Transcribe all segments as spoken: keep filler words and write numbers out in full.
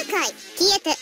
界消えて。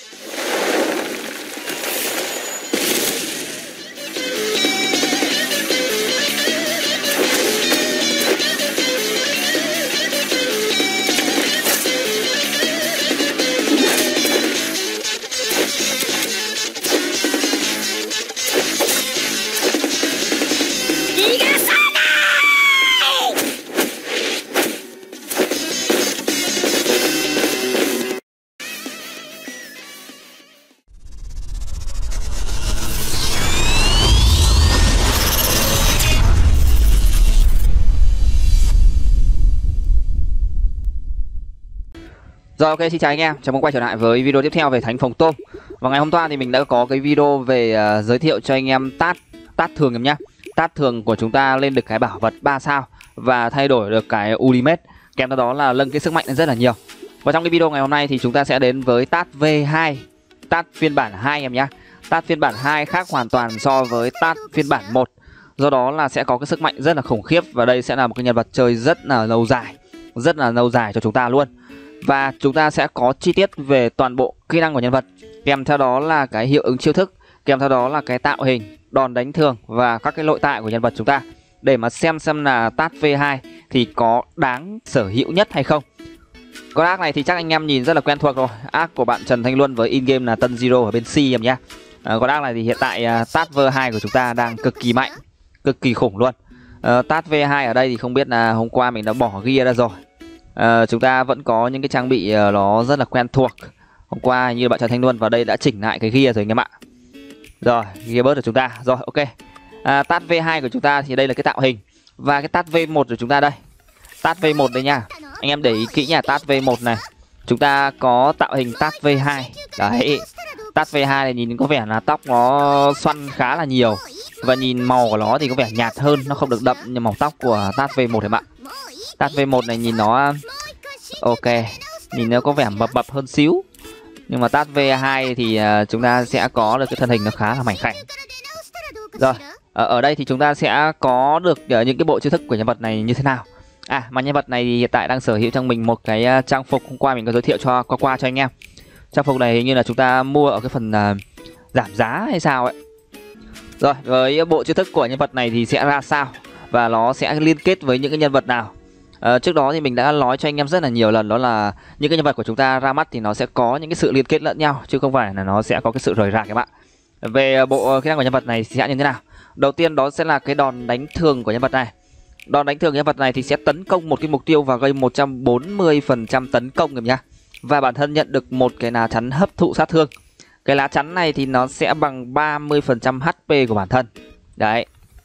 Rồi, ok, xin chào anh em, chào mừng quay trở lại với video tiếp theo về Thánh Phòng Tôm. Và ngày hôm qua thì mình đã có cái video về uh, giới thiệu cho anh em tát tát thường em nhá. Tát thường của chúng ta lên được cái bảo vật ba sao và thay đổi được cái Ultimate, kèm theo đó là nâng cái sức mạnh lên rất là nhiều. Và trong cái video ngày hôm nay thì chúng ta sẽ đến với tát V hai, tát phiên bản hai em nhá. Tát phiên bản hai khác hoàn toàn so với tát phiên bản một. Do đó là sẽ có cái sức mạnh rất là khủng khiếp và đây sẽ là một cái nhân vật chơi rất là lâu dài, rất là lâu dài cho chúng ta luôn. Và chúng ta sẽ có chi tiết về toàn bộ kỹ năng của nhân vật, kèm theo đó là cái hiệu ứng chiêu thức, kèm theo đó là cái tạo hình, đòn đánh thường và các cái nội tại của nhân vật chúng ta, để mà xem xem là tát V hai thì có đáng sở hữu nhất hay không. Con ác này thì chắc anh em nhìn rất là quen thuộc rồi, ác của bạn Trần Thanh Luân với in game là Tân Zero ở bên C em nhá. À, con ác này thì hiện tại uh, tát V hai của chúng ta đang cực kỳ mạnh, cực kỳ khủng luôn. uh, Tát V hai ở đây thì không biết là hôm qua mình đã bỏ gear ra rồi. À, chúng ta vẫn có những cái trang bị uh, nó rất là quen thuộc. Hôm qua như bạn Trần Thanh Luân vào đây đã chỉnh lại cái gear rồi anh em ạ. Rồi, gear bớt của chúng ta. Rồi, ok. à, Tát V hai của chúng ta thì đây là cái tạo hình. Và cái tát V một của chúng ta đây, tát V một đây nha. Anh em để ý kỹ nha, tát V một này chúng ta có tạo hình tát V hai. Đấy, tát V hai này nhìn có vẻ là tóc nó xoăn khá là nhiều. Và nhìn màu của nó thì có vẻ nhạt hơn, nó không được đậm như màu tóc của tát V một em ạ. Tát V một này nhìn nó ok, nhìn nó có vẻ mập mập hơn xíu. Nhưng mà tát V hai thì uh, chúng ta sẽ có được cái thân hình nó khá là mảnh khảnh. Rồi, ở, ở đây thì chúng ta sẽ có được uh, những cái bộ chiêu thức của nhân vật này như thế nào. À, mà nhân vật này thì hiện tại đang sở hữu trong mình một cái uh, trang phục hôm qua mình có giới thiệu cho qua qua cho anh em. Trang phục này hình như là chúng ta mua ở cái phần uh, giảm giá hay sao ấy. Rồi, với bộ chiêu thức của nhân vật này thì sẽ ra sao và nó sẽ liên kết với những cái nhân vật nào. À, trước đó thì mình đã nói cho anh em rất là nhiều lần, đó là những cái nhân vật của chúng ta ra mắt thì nó sẽ có những cái sự liên kết lẫn nhau, chứ không phải là nó sẽ có cái sự rời rạc các bạn. Về bộ kỹ năng của nhân vật này sẽ như thế nào? Đầu tiên đó sẽ là cái đòn đánh thường của nhân vật này. Đòn đánh thường của nhân vật này thì sẽ tấn công một cái mục tiêu và gây một trăm bốn mươi phần trăm tấn công em nhá. Và bản thân nhận được một cái lá chắn hấp thụ sát thương. Cái lá chắn này thì nó sẽ bằng ba mươi phần trăm hát pê của bản thân. Đấy,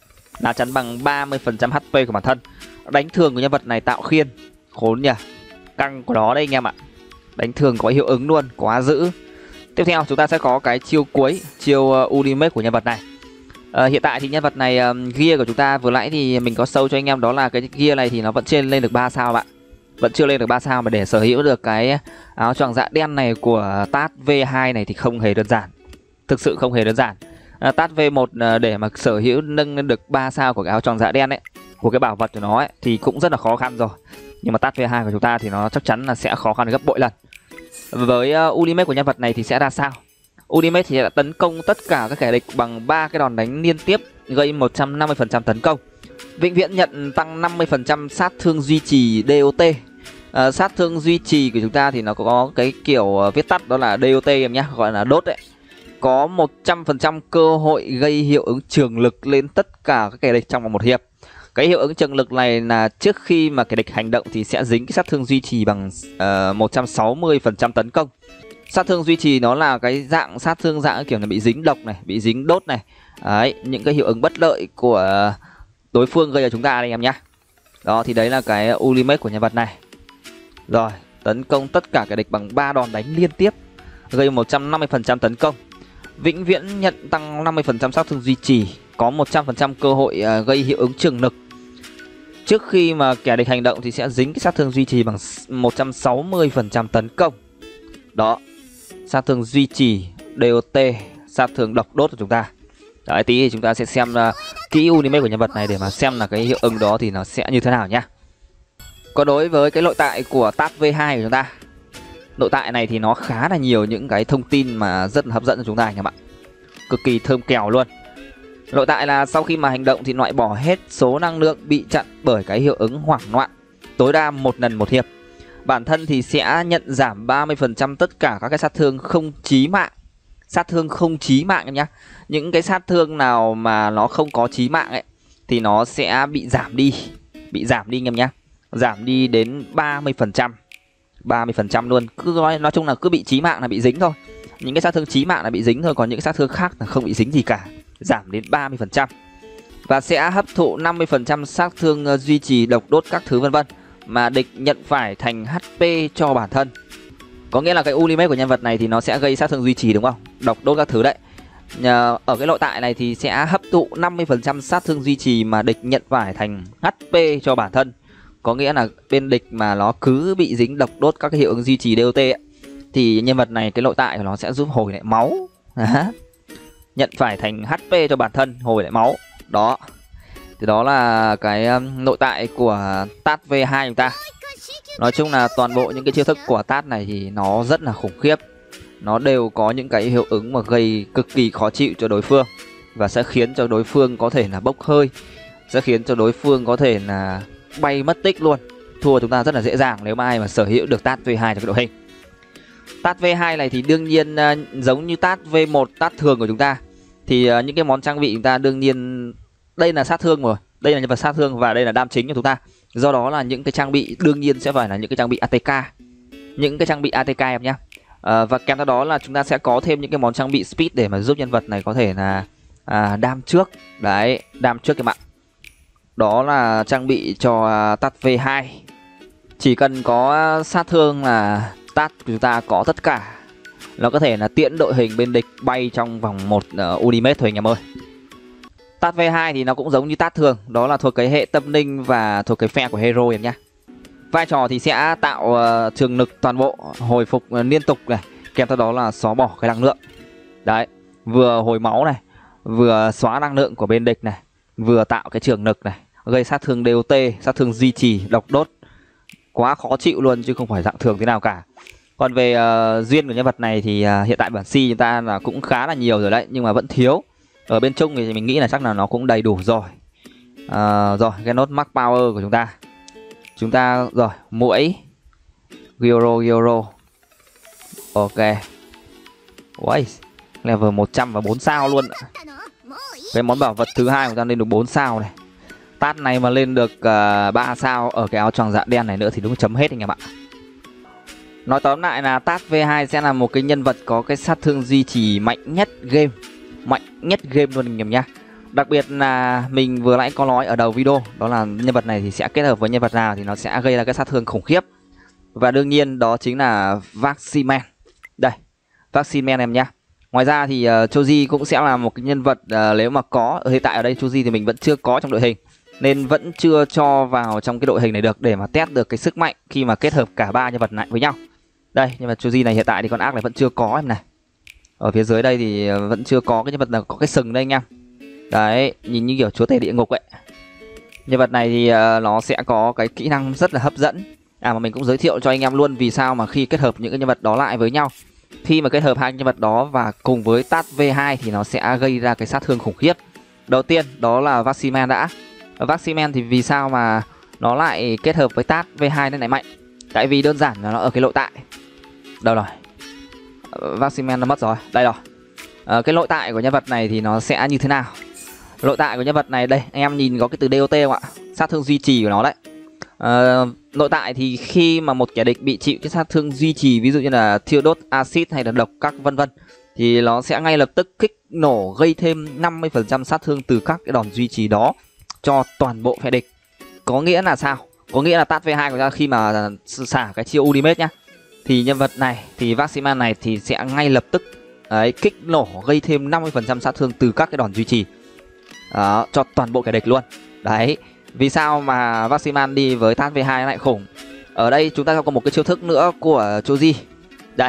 lá chắn bằng ba mươi phần trăm hát pê của bản thân. Đánh thường của nhân vật này tạo khiên, khốn nhỉ, căng của nó đây anh em ạ. Đánh thường có hiệu ứng luôn, quá dữ. Tiếp theo chúng ta sẽ có cái chiêu cuối, chiêu uh, Ultimate của nhân vật này. uh, Hiện tại thì nhân vật này um, gear của chúng ta vừa nãy thì mình có show cho anh em, đó là cái gear này thì nó vẫn trên lên được ba sao bạn. Vẫn chưa lên được ba sao, mà để sở hữu được cái áo choàng dạ đen này của tát V hai này thì không hề đơn giản. Thực sự không hề đơn giản. uh, Tát V một uh, để mà sở hữu nâng lên được ba sao của cái áo choàng dạ đen ấy, của cái bảo vật của nó ấy, thì cũng rất là khó khăn rồi. Nhưng mà tát V hai của chúng ta thì nó chắc chắn là sẽ khó khăn gấp bội lần. Với uh, Ultimate của nhân vật này thì sẽ ra sao? Ultimate thì sẽ tấn công tất cả các kẻ địch bằng ba cái đòn đánh liên tiếp, gây một trăm năm mươi phần trăm tấn công. Vĩnh viễn nhận tăng năm mươi phần trăm sát thương duy trì đê o tê. uh, Sát thương duy trì của chúng ta thì nó có cái kiểu uh, viết tắt đó là đê o tê em nhé, gọi là đốt đấy. Có một trăm phần trăm cơ hội gây hiệu ứng trường lực lên tất cả các kẻ địch trong vòng một hiệp. Cái hiệu ứng trường lực này là trước khi mà kẻ địch hành động thì sẽ dính cái sát thương duy trì bằng uh, một trăm sáu mươi phần trăm tấn công. Sát thương duy trì nó là cái dạng sát thương dạng kiểu là bị dính độc này, bị dính đốt này. Đấy, những cái hiệu ứng bất lợi của đối phương gây cho chúng ta đây em nhá. Đó thì đấy là cái Ultimate của nhân vật này. Rồi, tấn công tất cả kẻ địch bằng ba đòn đánh liên tiếp, gây một trăm năm mươi phần trăm tấn công. Vĩnh viễn nhận tăng năm mươi phần trăm sát thương duy trì, có một trăm phần trăm cơ hội uh, gây hiệu ứng trường lực. Trước khi mà kẻ địch hành động thì sẽ dính cái sát thương duy trì bằng một trăm sáu mươi phần trăm tấn công. Đó, sát thương duy trì, đê o tê, sát thương độc đốt của chúng ta. Đấy, tí thì chúng ta sẽ xem uh, kỹ Ultimate của nhân vật này để mà xem là cái hiệu ứng đó thì nó sẽ như thế nào nhá. Còn đối với cái nội tại của tát V hai của chúng ta nội tại này thì nó khá là nhiều những cái thông tin mà rất là hấp dẫn cho chúng ta anh em ạ. Cực kỳ thơm kèo luôn. Nội tại là sau khi mà hành động thì loại bỏ hết số năng lượng bị chặn bởi cái hiệu ứng hoảng loạn, tối đa một lần một hiệp. Bản thân thì sẽ nhận giảm ba mươi phần trăm tất cả các cái sát thương không chí mạng. Sát thương không chí mạng em nhá. Những cái sát thương nào mà nó không có chí mạng ấy thì nó sẽ bị giảm đi. Bị giảm đi anh em nhá. Giảm đi đến ba mươi phần trăm. ba mươi phần trăm luôn. Cứ nói, nói chung là cứ bị chí mạng là bị dính thôi. Những cái sát thương chí mạng là bị dính thôi, còn những cái sát thương khác là không bị dính gì cả. Giảm đến ba mươi phần trăm. Và sẽ hấp thụ năm mươi phần trăm sát thương uh, duy trì độc đốt các thứ vân vân mà địch nhận phải thành hát pê cho bản thân. Có nghĩa là cái ultimate của nhân vật này thì nó sẽ gây sát thương duy trì đúng không? Độc đốt các thứ đấy. Nhờ, ở cái nội tại này thì sẽ hấp thụ năm mươi phần trăm sát thương duy trì mà địch nhận phải thành hát pê cho bản thân. Có nghĩa là bên địch mà nó cứ bị dính độc đốt các cái hiệu ứng duy trì đê o tê ấy, thì nhân vật này cái nội tại của nó sẽ giúp hồi lại máu. À, nhận phải thành hát pê cho bản thân, hồi lại máu. Đó. Thì đó là cái um, nội tại của tát vê hai chúng ta. Nói chung là toàn bộ những cái chiêu thức của tát này thì nó rất là khủng khiếp. Nó đều có những cái hiệu ứng mà gây cực kỳ khó chịu cho đối phương. Và sẽ khiến cho đối phương có thể là bốc hơi. Sẽ khiến cho đối phương có thể là bay mất tích luôn. Thua chúng ta rất là dễ dàng nếu mà ai mà sở hữu được tát vê hai trong cái đội hình. Tát vê hai này thì đương nhiên uh, giống như tát vê một, tát thường của chúng ta. Thì uh, những cái món trang bị chúng ta đương nhiên đây là sát thương rồi. Đây là nhân vật sát thương và đây là đam chính của chúng ta. Do đó là những cái trang bị đương nhiên sẽ phải là những cái trang bị a tê ca. Những cái trang bị a tê ca em nhé. À, và kèm theo đó là chúng ta sẽ có thêm những cái món trang bị speed để mà giúp nhân vật này có thể là à, đam trước. Đấy, đam trước các bạn. Đó là trang bị cho uh, tát vê hai. Chỉ cần có sát thương là tát của chúng ta có tất cả. Nó có thể là tiễn đội hình bên địch bay trong vòng một uh, ultimate thôi anh em ơi. Tát vê hai thì nó cũng giống như tát thường. Đó là thuộc cái hệ tâm linh và thuộc cái phe của hero em nhé. Vai trò thì sẽ tạo uh, trường lực toàn bộ, hồi phục uh, liên tục này. Kèm theo đó là xóa bỏ cái năng lượng. Đấy, vừa hồi máu này, vừa xóa năng lượng của bên địch này, vừa tạo cái trường lực này, gây sát thương đê o tê, sát thương duy trì, độc đốt. Quá khó chịu luôn chứ không phải dạng thường thế nào cả. Còn về uh, duyên của nhân vật này thì uh, hiện tại bản si chúng ta là cũng khá là nhiều rồi đấy, nhưng mà vẫn thiếu. Ở bên Trung thì mình nghĩ là chắc là nó cũng đầy đủ rồi. À, rồi, cái nốt max power của chúng ta. Chúng ta, rồi, mũi Gyro, Gyro. Ok. Ui, level một trăm và bốn sao luôn. Cái món bảo vật thứ hai của chúng ta lên được bốn sao này. Tát này mà lên được uh, ba sao ở cái áo choàng dạ đen này nữa thì đúng chấm hết anh em ạ. Nói tóm lại là tát vê hai sẽ là một cái nhân vật có cái sát thương duy trì mạnh nhất game. Mạnh nhất game luôn anh em nhá. Đặc biệt là mình vừa nãy có nói ở đầu video, đó là nhân vật này thì sẽ kết hợp với nhân vật nào thì nó sẽ gây ra cái sát thương khủng khiếp. Và đương nhiên đó chính là Vaximan. Đây, Vaximan em nhá. Ngoài ra thì uh, Choji cũng sẽ là một cái nhân vật uh, nếu mà có ở hiện tại ở đây Choji thì mình vẫn chưa có trong đội hình, nên vẫn chưa cho vào trong cái đội hình này được để mà test được cái sức mạnh khi mà kết hợp cả ba nhân vật này với nhau. Đây, nhân vật Choji này hiện tại thì con ác này vẫn chưa có em này. Ở phía dưới đây thì vẫn chưa có cái nhân vật nào có cái sừng đây anh em. Đấy, nhìn như kiểu chúa tể địa ngục ấy. Nhân vật này thì uh, nó sẽ có cái kỹ năng rất là hấp dẫn. À mà mình cũng giới thiệu cho anh em luôn vì sao mà khi kết hợp những cái nhân vật đó lại với nhau. Khi mà kết hợp hai nhân vật đó và cùng với tát vê hai thì nó sẽ gây ra cái sát thương khủng khiếp. Đầu tiên đó là Vaximan đã. Vaximan thì vì sao mà nó lại kết hợp với tát vê hai nên lại mạnh? Tại vì đơn giản là nó ở cái nội tại. Đâu rồi? Vaximan nó mất rồi, đây rồi. À, cái nội tại của nhân vật này thì nó sẽ như thế nào? Nội tại của nhân vật này đây, anh em nhìn có cái từ đê o tê không ạ? Sát thương duy trì của nó đấy. À, nội tại thì khi mà một kẻ địch bị chịu cái sát thương duy trì, ví dụ như là thiêu đốt, axit hay là độc các vân vân, thì nó sẽ ngay lập tức kích nổ gây thêm năm mươi phần trăm sát thương từ các cái đòn duy trì đó cho toàn bộ phe địch. Có nghĩa là sao? Có nghĩa là tát vê hai của ta khi mà xả cái chiêu ultimate nhá, thì nhân vật này thì Vaximan này thì sẽ ngay lập tức đấy, kích nổ gây thêm năm mươi phần trăm sát thương từ các cái đòn duy trì đó, cho toàn bộ kẻ địch luôn. Đấy, vì sao mà Vaximan đi với tát vê hai lại khủng? Ở đây chúng ta có một cái chiêu thức nữa của Choji. Đây,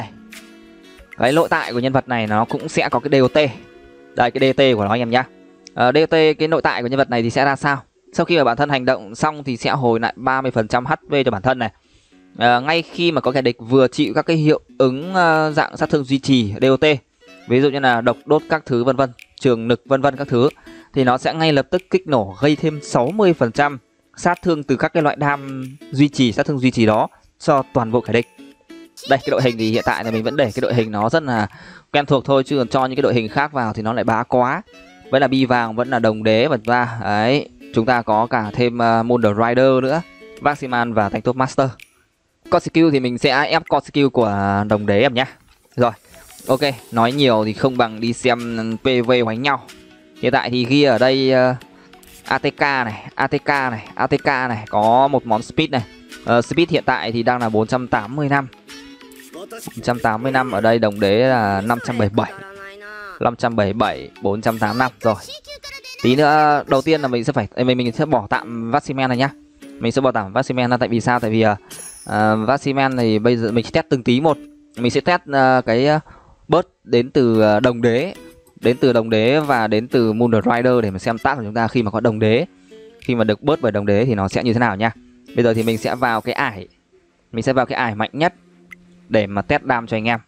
cái nội tại của nhân vật này nó cũng sẽ có cái đê o tê. Đây, cái đê o tê của nó anh em nhá. à, đê o tê cái nội tại của nhân vật này thì sẽ ra sao? Sau khi mà bản thân hành động xong thì sẽ hồi lại ba mươi phần trăm hát pê cho bản thân này. à, ngay khi mà có kẻ địch vừa chịu các cái hiệu ứng uh, dạng sát thương duy trì đê o tê, ví dụ như là độc đốt các thứ vân vân, trường lực vân vân các thứ, thì nó sẽ ngay lập tức kích nổ gây thêm sáu mươi phần trăm sát thương từ các cái loại đam duy trì, sát thương duy trì đó cho toàn bộ kẻ địch. Đây, cái đội hình thì hiện tại là mình vẫn để cái đội hình nó rất là quen thuộc thôi, chứ còn cho những cái đội hình khác vào thì nó lại bá quá. Vẫn là bi vàng, vẫn là đồng đế và ra đấy, chúng ta có cả thêm uh, Moon Rider nữa, Vaximan và Tank Top Master. Con skill thì mình sẽ ép con skill của đồng đế em nhá. Rồi, ok, nói nhiều thì không bằng đi xem pê vê hoánh nhau. Hiện tại thì ghi ở đây uh, a tê ca này, a tê ca này, a tê ca này, có một món speed này. Uh, speed hiện tại thì đang là bốn trăm tám mươi năm. bốn trăm tám mươi năm, ở đây đồng đế là năm trăm bảy mươi bảy. năm trăm bảy mươi bảy, bốn trăm tám mươi lăm rồi. Tí nữa đầu tiên là mình sẽ phải mình mình sẽ bỏ tạm Vaximan này nhá. Mình sẽ bỏ tạm Vaximan ra, tại vì sao? Tại vì uh, Vaximan thì bây giờ mình sẽ test từng tí một. Mình sẽ test uh, cái uh, bớt đến từ uh, đồng đế, đến từ đồng đế và đến từ Moon Rider để mà xem tác của chúng ta khi mà có đồng đế, khi mà được bớt bởi đồng đế thì nó sẽ như thế nào nha. Bây giờ thì mình sẽ vào cái ải, mình sẽ vào cái ải mạnh nhất để mà test đam cho anh em.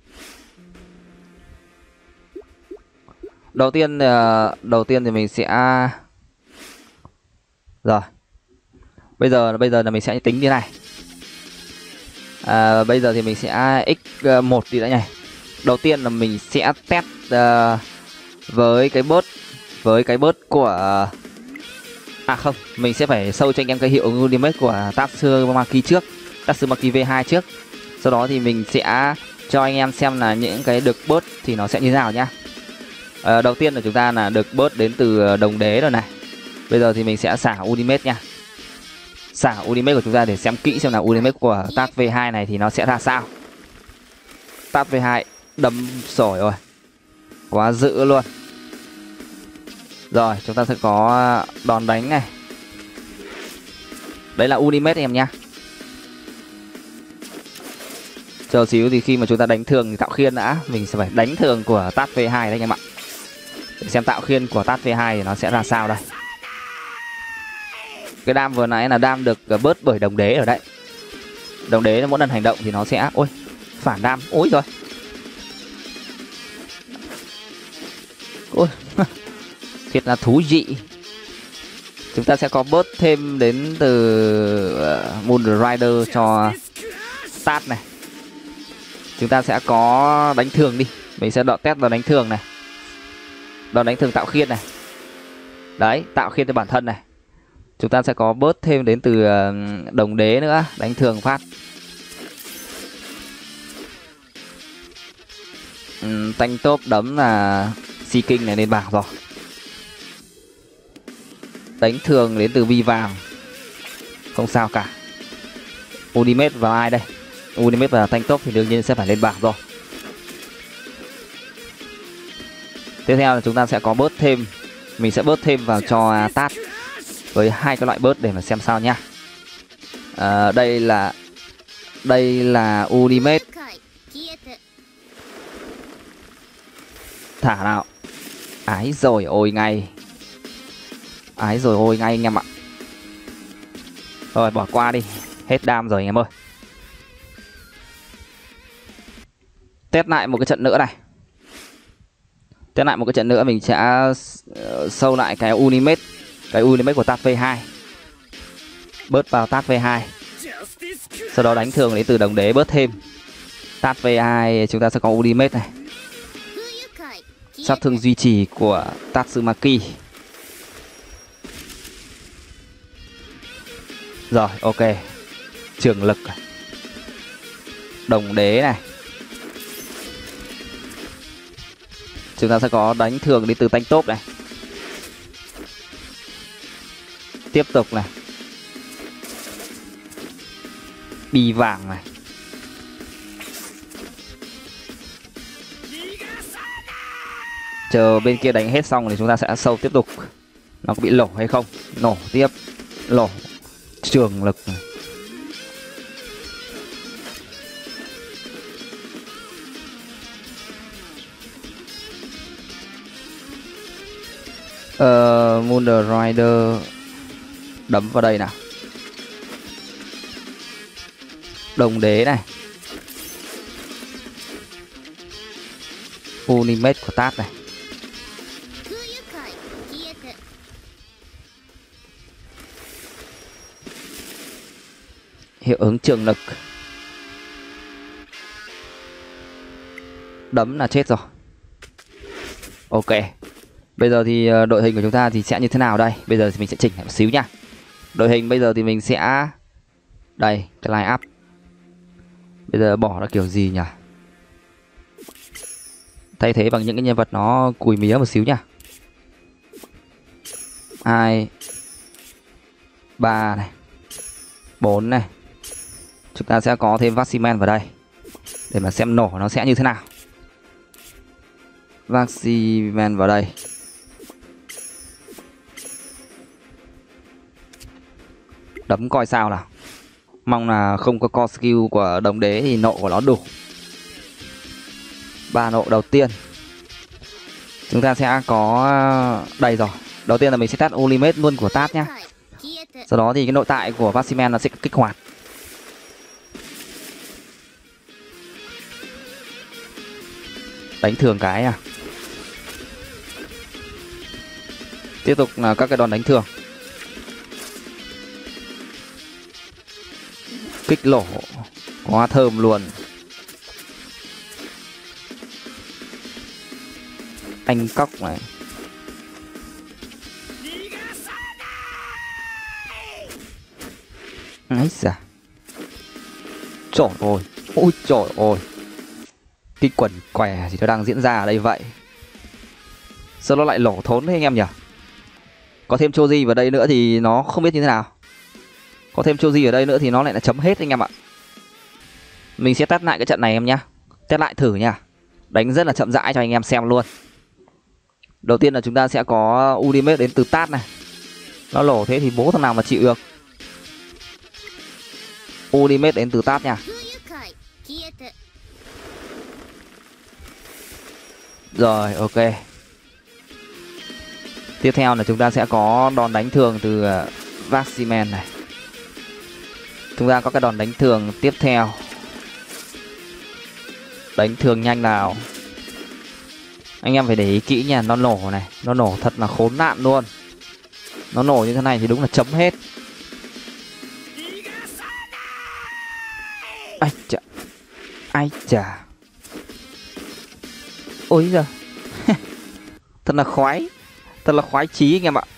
Đầu tiên uh, đầu tiên thì mình sẽ rồi. Bây giờ bây giờ là mình sẽ tính như này. À, bây giờ thì mình sẽ x một đi đã nhỉ. Đầu tiên là mình sẽ test uh, với cái bớt với cái bớt của à không, mình sẽ phải sâu cho anh em cái hiệu ultimate của Tatsumaki trước, Tatsumaki vê hai trước. Sau đó thì mình sẽ cho anh em xem là những cái được bớt thì nó sẽ như thế nào nhá. À, đầu tiên là chúng ta là được bớt đến từ đồng đế rồi này. Bây giờ thì mình sẽ xả ultimate nha. Xả ultimate của chúng ta để xem kỹ xem là ultimate của Tat vê hai này thì nó sẽ ra sao. Tat vê hai đấm sổi rồi, quá dữ luôn. Rồi chúng ta sẽ có đòn đánh này. Đấy là ultimate em nhá. Chờ xíu thì khi mà chúng ta đánh thường thì tạo khiên đã, mình sẽ phải đánh thường của Tat vê hai đấy anh em ạ. Để xem tạo khiên của Tat vê hai thì nó sẽ ra sao đây. Cái đam vừa nãy là đam được bớt bởi đồng đế ở đấy. Đồng đế mỗi lần hành động thì nó sẽ ôi phản đam. Ôi rồi. Ôi thiệt là thú vị. Chúng ta sẽ có bớt thêm đến từ uh, Moon Rider cho Tat này. Chúng ta sẽ có đánh thường đi. Mình sẽ đọ test vào đánh thường này. Đòn đánh thường tạo khiên này. Đấy, tạo khiên cho bản thân này. Chúng ta sẽ có bớt thêm đến từ đồng đế nữa, đánh thường phát. Ừ, tanh top đấm là si kinh này lên bảng rồi. Đánh thường đến từ vi vàng, không sao cả. Ultimate vào ai đây? Ultimate và tanh top thì đương nhiên sẽ phải lên bảng rồi. Tiếp theo là chúng ta sẽ có bớt thêm, mình sẽ bớt thêm vào cho Tat với hai cái loại bớt để mà xem sao nha. À, đây là đây là ultimate. Thả nào. Ái rồi ôi ngay. Ái rồi ôi ngay anh em ạ. Rồi bỏ qua đi, hết đam rồi anh em ơi. Test lại một cái trận nữa này. Test lại một cái trận nữa, mình sẽ uh, sâu lại cái ultimate, cái ultimate của Tat vê hai. Bớt vào Tat vê hai. Sau đó đánh thường lấy từ đồng đế bớt thêm. Tat vê hai chúng ta sẽ có ultimate này. Sát thương duy trì của Tatsumaki. Rồi, ok. Trường lực. Đồng đế này. Chúng ta sẽ có đánh thường đi từ tanh top này. Tiếp tục này. Bi vàng này. Chờ bên kia đánh hết xong thì chúng ta sẽ sâu tiếp tục. Nó có bị lổ hay không? Nổ tiếp. Lổ. Trường lực này. Uh, Moon Rider đấm vào đây nào. Đồng đế này. Ultimate của Tát này. Hiệu ứng trường lực. Đấm là chết rồi. Ok. Bây giờ thì đội hình của chúng ta thì sẽ như thế nào đây? Bây giờ thì mình sẽ chỉnh lại một xíu nha. Đội hình bây giờ thì mình sẽ... Đây, cái line up. Bây giờ bỏ ra kiểu gì nhỉ? Thay thế bằng những cái nhân vật nó cùi mía một xíu nha. Hai, ba này, bốn này. Chúng ta sẽ có thêm Vaximan vào đây để mà xem nổ nó sẽ như thế nào. Vaximan vào đây. Đấm coi sao nào. Mong là không có core skill của đồng đế thì nộ của nó đủ. Ba nộ đầu tiên chúng ta sẽ có đây rồi. Đầu tiên là mình sẽ tắt Ultimate luôn của Tát nhá. Sau đó thì cái nội tại của Vaximan nó sẽ kích hoạt. Đánh thường cái à. Tiếp tục là các cái đòn đánh thường. Kích lỗ. Quá thơm luôn. Anh cóc này. Ấy da. Trời ơi. Ôi trời ơi. Cái quần què gì nó đang diễn ra ở đây vậy. Sao nó lại lỗ thốn thế anh em nhỉ? Có thêm Choji vào đây nữa thì nó không biết như thế nào. Có thêm Choji ở đây nữa thì nó lại là chấm hết anh em ạ. Mình sẽ test lại cái trận này em nhá. Test lại thử nha. Đánh rất là chậm rãi cho anh em xem luôn. Đầu tiên là chúng ta sẽ có Ultimate đến từ Tát này. Nó lổ thế thì bố thằng nào mà chịu được. Ultimate đến từ Tát nha. Rồi, ok. Tiếp theo là chúng ta sẽ có đòn đánh thường từ Vaximan này. Chúng ta có cái đòn đánh thường tiếp theo. Đánh thường nhanh nào. Anh em phải để ý kỹ nha, nó nổ này. Nó nổ thật là khốn nạn luôn. Nó nổ như thế này thì đúng là chấm hết. Ai chà. Ai chà. Ôi giời. Thật là khoái. Thật là khoái chí anh em ạ.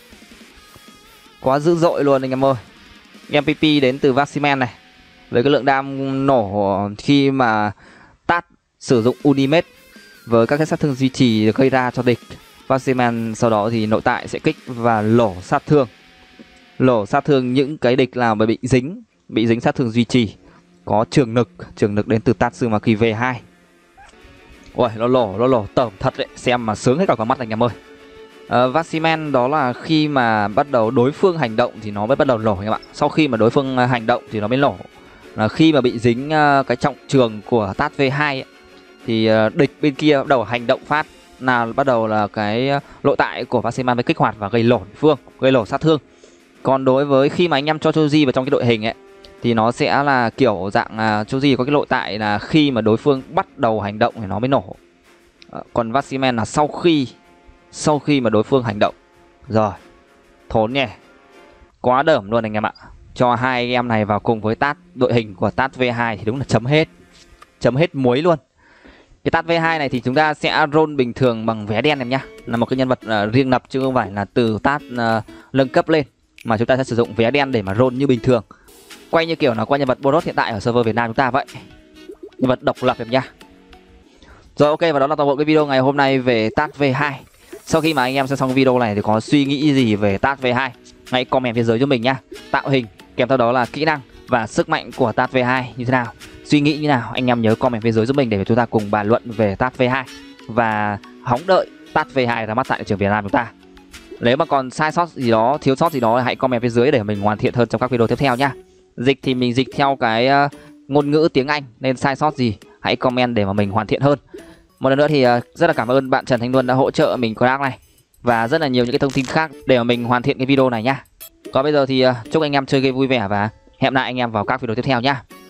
Quá dữ dội luôn anh em ơi. em pê pê đến từ Vaximan này. Với cái lượng đam nổ khi mà Tát sử dụng Ultimate với các cái sát thương duy trì được gây ra cho địch. Vaximan sau đó thì nội tại sẽ kích và lổ sát thương. Lổ sát thương những cái địch nào mà bị dính. Bị dính sát thương duy trì. Có trường lực. Trường lực đến từ Tatsumaki V hai. Ôi nó lổ, nó lổ tởm thật đấy. Xem mà sướng hết cả cả mắt anh em ơi. Uh, Vaximan đó là khi mà bắt đầu đối phương hành động thì nó mới bắt đầu nổ các bạn. Sau khi mà đối phương hành động thì nó mới nổ. Là khi mà bị dính uh, cái trọng trường của Tát V hai ấy, thì uh, địch bên kia bắt đầu hành động phát là bắt đầu là cái nội tại của Vaximan mới kích hoạt và gây lổ phương, gây lổ sát thương. Còn đối với khi mà anh em cho Choji vào trong cái đội hình ấy thì nó sẽ là kiểu dạng uh, Choji có cái nội tại là khi mà đối phương bắt đầu hành động thì nó mới nổ. Uh, còn Vaximan là sau khi Sau khi mà đối phương hành động. Rồi. Thốn nhỉ. Quá đởm luôn anh em ạ. Cho hai anh em này vào cùng với Tát. Đội hình của Tát V hai thì đúng là chấm hết. Chấm hết muối luôn. Cái Tát V hai này thì chúng ta sẽ roll bình thường bằng vé đen em nhá. Là một cái nhân vật uh, riêng lập chứ không phải là từ Tát uh, nâng cấp lên. Mà chúng ta sẽ sử dụng vé đen để mà roll như bình thường. Quay như kiểu là qua nhân vật bonus hiện tại ở server Việt Nam chúng ta vậy. Nhân vật độc lập em nhá. Rồi ok, và đó là toàn bộ cái video ngày hôm nay về Tát V hai. Sau khi mà anh em xem xong video này thì có suy nghĩ gì về Tát V hai, hãy comment phía dưới cho mình nhá. Tạo hình kèm theo đó là kỹ năng và sức mạnh của Tát V hai như thế nào, suy nghĩ như nào, anh em nhớ comment phía dưới giúp mình để chúng ta cùng bàn luận về Tát V hai và hóng đợi Tát V hai ra mắt tại thị trường Việt Nam chúng ta. Nếu mà còn sai sót gì đó, thiếu sót gì đó hãy comment phía dưới để mình hoàn thiện hơn trong các video tiếp theo nhá. Dịch thì mình dịch theo cái uh, ngôn ngữ tiếng Anh nên sai sót gì hãy comment để mà mình hoàn thiện hơn. Một lần nữa thì rất là cảm ơn bạn Trần Thanh Luân đã hỗ trợ mình crack này và rất là nhiều những cái thông tin khác để mà mình hoàn thiện cái video này nhá. Còn bây giờ thì chúc anh em chơi game vui vẻ và hẹn lại anh em vào các video tiếp theo nhá.